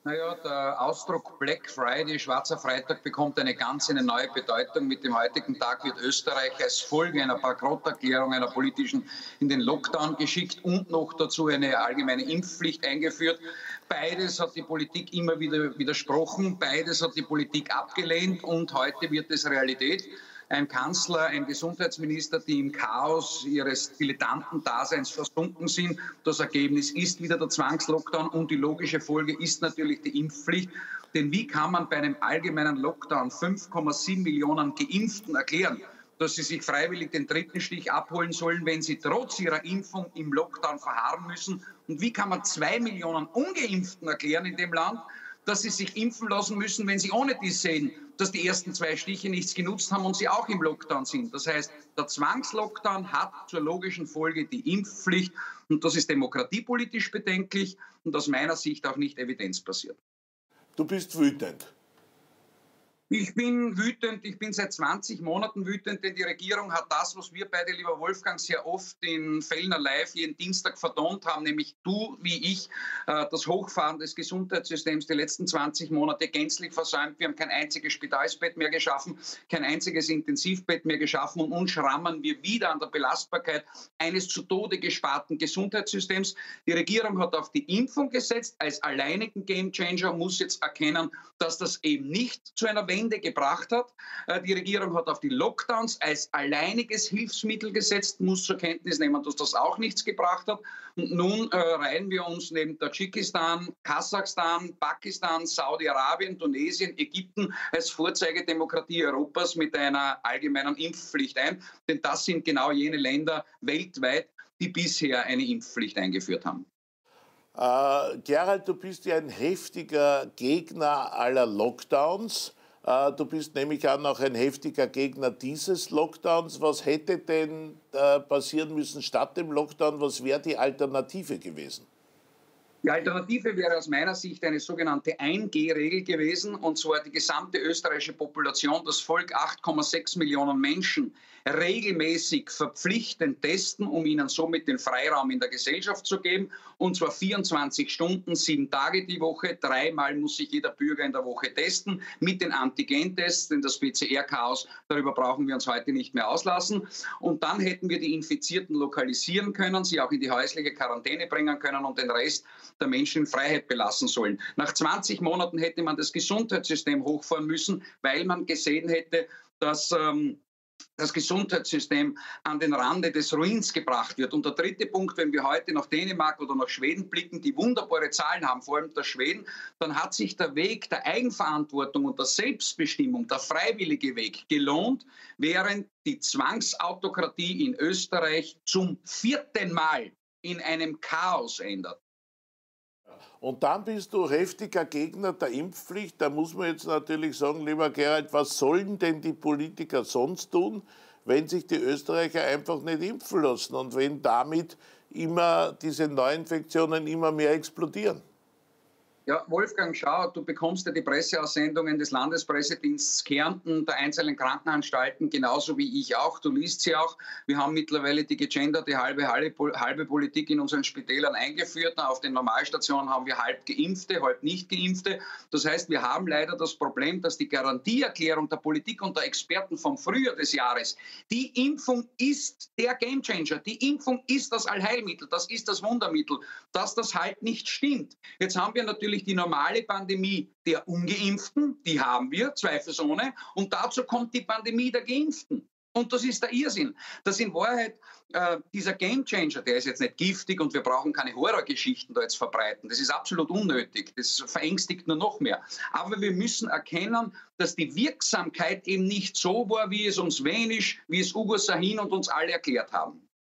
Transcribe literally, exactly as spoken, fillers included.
Naja, der Ausdruck Black Friday, Schwarzer Freitag, bekommt eine ganz eine neue Bedeutung. Mit dem heutigen Tag wird Österreich als Folge einer Bankrotterklärung einer politischen in den Lockdown geschickt und noch dazu eine allgemeine Impfpflicht eingeführt. Beides hat die Politik immer wieder widersprochen, beides hat die Politik abgelehnt und heute wird es Realität. Ein Kanzler, ein Gesundheitsminister, die im Chaos ihres Dilettantendaseins versunken sind. Das Ergebnis ist wieder der Zwangslockdown und die logische Folge ist natürlich die Impfpflicht. Denn wie kann man bei einem allgemeinen Lockdown fünf Komma sieben Millionen Geimpften erklären, dass sie sich freiwillig den dritten Stich abholen sollen, wenn sie trotz ihrer Impfung im Lockdown verharren müssen? Und wie kann man zwei Millionen Ungeimpften erklären in dem Land, dass sie sich impfen lassen müssen, wenn sie ohne dies sehen, dass die ersten zwei Stiche nichts genutzt haben und sie auch im Lockdown sind. Das heißt, der Zwangslockdown hat zur logischen Folge die Impfpflicht und das ist demokratiepolitisch bedenklich und aus meiner Sicht auch nicht evidenzbasiert. Du bist wütend. Ich bin wütend, ich bin seit zwanzig Monaten wütend, denn die Regierung hat das, was wir beide, lieber Wolfgang, sehr oft in Fellner Live jeden Dienstag vertont haben, nämlich du wie ich, das Hochfahren des Gesundheitssystems die letzten zwanzig Monate gänzlich versäumt. Wir haben kein einziges Spitalsbett mehr geschaffen, kein einziges Intensivbett mehr geschaffen und nun schrammen wir wieder an der Belastbarkeit eines zu Tode gesparten Gesundheitssystems. Die Regierung hat auf die Impfung gesetzt als alleinigen Gamechanger, muss jetzt erkennen, dass das eben nicht zu einer Wende gebracht hat. Die Regierung hat auf die Lockdowns als alleiniges Hilfsmittel gesetzt, muss zur Kenntnis nehmen, dass das auch nichts gebracht hat. Und nun äh, reihen wir uns neben Tadschikistan, Kasachstan, Pakistan, Saudi-Arabien, Tunesien, Ägypten als Vorzeigedemokratie Europas mit einer allgemeinen Impfpflicht ein. Denn das sind genau jene Länder weltweit, die bisher eine Impfpflicht eingeführt haben. Äh, Gerald, du bist ja ein heftiger Gegner aller Lockdowns. Äh, du bist nämlich auch noch ein heftiger Gegner dieses Lockdowns. Was hätte denn äh, passieren müssen statt dem Lockdown? Was wäre die Alternative gewesen? Die Alternative wäre aus meiner Sicht eine sogenannte eins G Regel gewesen, und zwar die gesamte österreichische Population, das Volk acht Komma sechs Millionen Menschen, regelmäßig verpflichtend testen, um ihnen somit den Freiraum in der Gesellschaft zu geben, und zwar vierundzwanzig Stunden, sieben Tage die Woche, dreimal muss sich jeder Bürger in der Woche testen, mit den Antigentests, denn das P C R-Chaos, darüber brauchen wir uns heute nicht mehr auslassen. Und dann hätten wir die Infizierten lokalisieren können, sie auch in die häusliche Quarantäne bringen können und den Rest der Menschen in Freiheit belassen sollen. Nach zwanzig Monaten hätte man das Gesundheitssystem hochfahren müssen, weil man gesehen hätte, dass ähm, das Gesundheitssystem an den Rande des Ruins gebracht wird. Und der dritte Punkt, wenn wir heute nach Dänemark oder nach Schweden blicken, die wunderbare Zahlen haben, vor allem der Schweden, dann hat sich der Weg der Eigenverantwortung und der Selbstbestimmung, der freiwillige Weg gelohnt, während die Zwangsautokratie in Österreich zum vierten Mal in einem Chaos ändert. Und dann bist du heftiger Gegner der Impfpflicht. Da muss man jetzt natürlich sagen, lieber Gerald, was sollen denn die Politiker sonst tun, wenn sich die Österreicher einfach nicht impfen lassen und wenn damit immer diese Neuinfektionen immer mehr explodieren? Ja, Wolfgang, schau, du bekommst ja die Presseaussendungen des Landespressedienstes Kärnten, der einzelnen Krankenanstalten, genauso wie ich auch. Du liest sie auch. Wir haben mittlerweile die gegenderte halbe, halbe, halbe Politik in unseren Spitälern eingeführt. Auf den Normalstationen haben wir halb Geimpfte, halb nicht Geimpfte. Das heißt, wir haben leider das Problem, dass die Garantieerklärung der Politik und der Experten vom Frühjahr des Jahres, die Impfung ist der Gamechanger, die Impfung ist das Allheilmittel, das ist das Wundermittel, dass das halt nicht stimmt. Jetzt haben wir natürlich die normale Pandemie der Ungeimpften, die haben wir, zweifelsohne, und dazu kommt die Pandemie der Geimpften. Und das ist der Irrsinn. Das in Wahrheit, äh, dieser Gamechanger, der ist jetzt nicht giftig und wir brauchen keine Horrorgeschichten da jetzt verbreiten. Das ist absolut unnötig. Das verängstigt nur noch mehr. Aber wir müssen erkennen, dass die Wirksamkeit eben nicht so war, wie es uns Wenisch, wie es Ugo Sahin und uns alle erklärt haben.